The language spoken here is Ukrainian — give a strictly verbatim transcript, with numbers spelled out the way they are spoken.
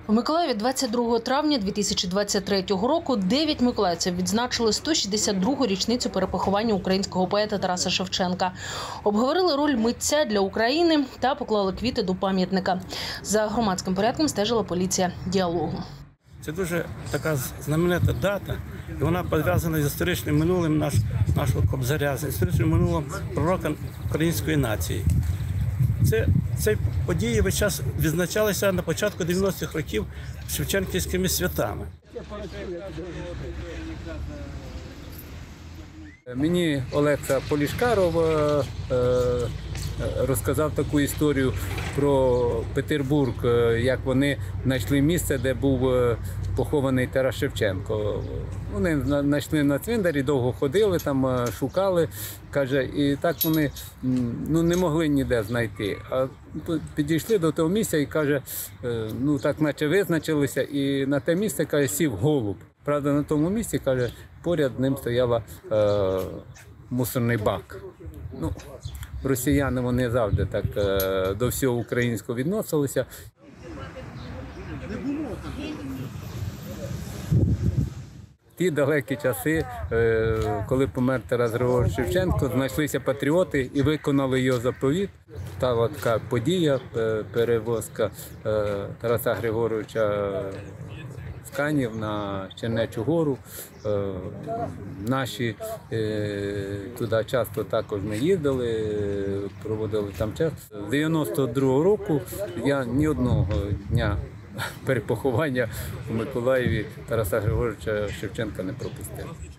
У Миколаєві двадцять другого травня дві тисячі двадцять третього року дев'ять миколаївців відзначили сто шістдесят другу річницю перепоховання українського поета Тараса Шевченка. Обговорили роль митця для України та поклали квіти до пам'ятника. За громадським порядком стежила поліція діалогу. Це дуже така знаменита дата, і вона пов'язана з історичним минулим наш, нашого Кобзаря, з історичним минулим пророка української нації. Це, ці події весь час відзначалися на початку дев'яностих років шевченківськими святами. Мені Олекса Полішкаров е, е, розказав таку історію про Петербург, як вони знайшли місце, де був похований Тарас Шевченко. Вони знайшли на цвинтарі, довго ходили, там шукали, каже, і так вони ну, не могли ніде знайти. А підійшли до того місця і каже, ну так наче визначилися, і на те місце, каже, сів голуб. Правда, на тому місці, каже, поряд з ним стояла е, мусорний бак. Ну, росіяни, вони завжди так е, до всього українського відносилися. Ті далекі часи, е, коли помер Тарас Григорович Шевченко, знайшлися патріоти і виконали його заповіт. Стала така подія, перевозка е, Тараса Григоровича з Канів на Чернечу гору. Е, наші е, туди часто також ми їздили, проводили там час. З дев'яносто другого року я ні одного дня перепоховання у Миколаєві Тараса Григоровича Шевченка не пропустив.